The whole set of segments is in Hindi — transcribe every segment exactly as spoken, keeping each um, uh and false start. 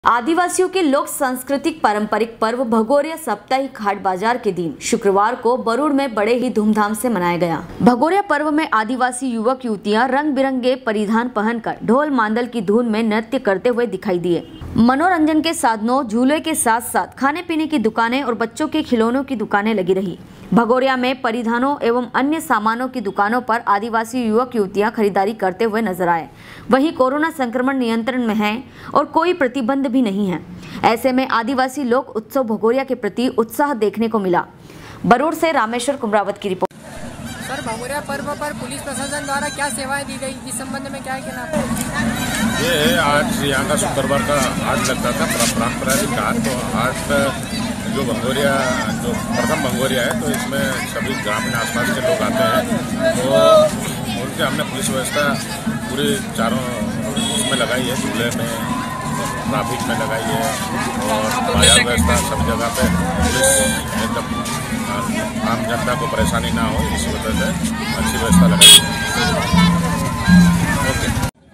आदिवासियों के लोक सांस्कृतिक पारंपरिक पर्व भगोरिया साप्ताहिक हाट बाजार के दिन शुक्रवार को बरूड़ में बड़े ही धूमधाम से मनाया गया। भगोरिया पर्व में आदिवासी युवक युवतियां रंग बिरंगे परिधान पहनकर ढोल मांदल की धुन में नृत्य करते हुए दिखाई दिए। मनोरंजन के साधनों, झूले के साथ साथ खाने पीने की दुकानें और बच्चों के खिलौनों की दुकानें लगी रही। भगोरिया में परिधानों एवं अन्य सामानों की दुकानों पर आदिवासी युवक युवतियां खरीदारी करते हुए नजर आए। वहीं कोरोना संक्रमण नियंत्रण में है और कोई प्रतिबंध भी नहीं है। ऐसे में आदिवासी लोक उत्सव भगोरिया के प्रति उत्साह देखने को मिला। बरूड़ से रामेश्वर कुमरावत की रिपोर्ट। सर, भगोरिया पर्व पर पुलिस प्रशासन द्वारा क्या सेवाएं दी गई, इस संबंध में क्या कहना है? ये है आज यहाँ का शुक्रवार का हाट लगता था, पारंपरिक हाट। तो हाट जो भगोरिया जो प्रथम भगोरिया है, तो इसमें सभी ग्रामीण आसपास के लोग आते हैं। तो उनके हमने पुलिस व्यवस्था पूरी चारों उसमें लगाई है, झूले में, ट्रैफिक में लगाई है और बाजार व्यवस्था सब जगह पे पुलिस एकदम आम जनता को परेशानी ना हो इस वजह से अच्छी व्यवस्था लगाई है। ओके।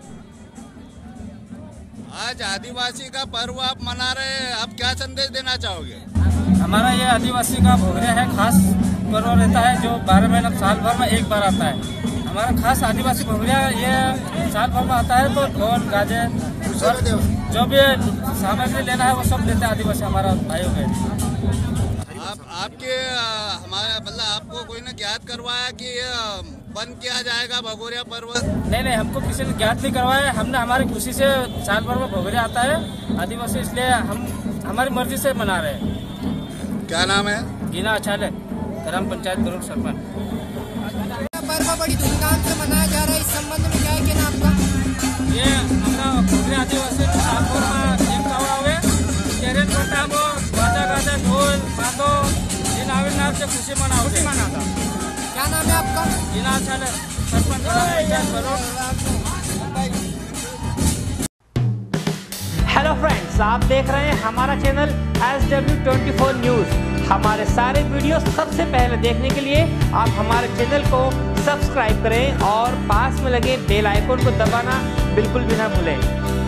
आज आदिवासी का पर्व आप मना रहे हैं, आप क्या संदेश देना चाहोगे? हमारा ये आदिवासी का भगोरिया है, खास पर्व रहता है जो बारह महीना साल भर में एक बार आता है। हमारा खास आदिवासी भगोरिया ये साल भर में आता है। तो ढोल गाजे जो भी सामग्री लेना है वो सब देते हैं आदिवासी हमारा भाइयों में। आप आपके हमारा मतलब आपको कोई ने ज्ञात करवाया कि बंद किया जाएगा भगोरिया पर्व? नहीं नहीं, हमको किसी ने ज्ञात नहीं करवाया। हमने हमारी खुशी से साल भर में भगोरिया आता है आदिवासी, इसलिए हम हमारी मर्जी से मना रहे हैं। क्या नाम है? गीना अचाले, ग्राम पंचायत बरूड़ सरपंच। पर्व बड़ी धूमधाम से मनाया जा रहा है, इस संबंध में क्या कहना आपका? ये हमारा भगोरिया आदिवासी साल भर में एक कवा हुए तेरे छोटा वो गाजा गाजा ढोल बांधो इन आवे नाम से खुशी मना खुशी मनाता। क्या नाम है आपका? गीना अचाले, सरपंच ग्राम पंचायत बरूड़। हेलो फ्रेंड्स, आप देख रहे हैं हमारा channel S W twenty four news. हमारे सारे वीडियो सबसे पहले देखने के लिए आप हमारे चैनल को सब्सक्राइब करें और पास में लगे बेल आइकन को दबाना बिल्कुल भी ना भूलें।